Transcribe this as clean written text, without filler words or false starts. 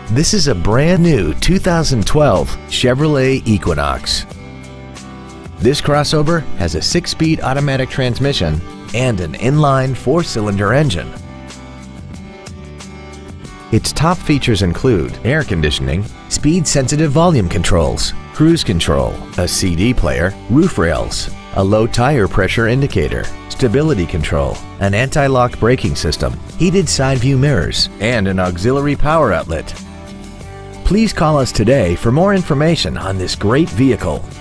This is a brand new 2012 Chevrolet Equinox. This crossover has a 6-speed automatic transmission and an inline 4-cylinder engine. Its top features include air conditioning, speed-sensitive volume controls, cruise control, a CD player, roof rails, a low tire pressure indicator, stability control, an anti-lock braking system, heated side view mirrors, and an auxiliary power outlet. Please call us today for more information on this great vehicle.